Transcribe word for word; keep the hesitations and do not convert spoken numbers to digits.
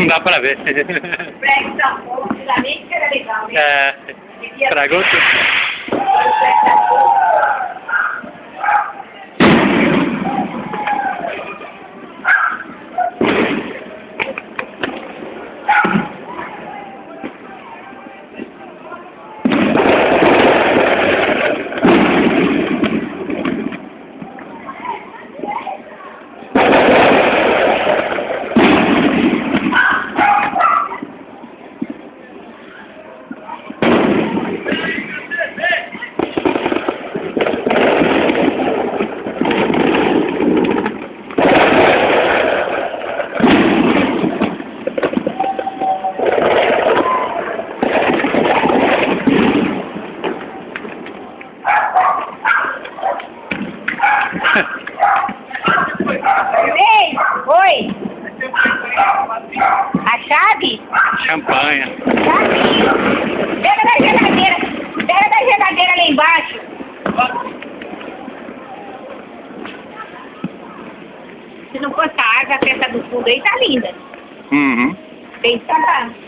Não dá pra ver. Prego da fonte, da mente que era legal, né? É, estragou tudo. Ei, oi. A chave? Champanhe. Chave. Pega da geladeira. Pega da geladeira lá embaixo. Se não fosse a água, a festa do fundo aí tá linda. Uhum. Tem que tampar.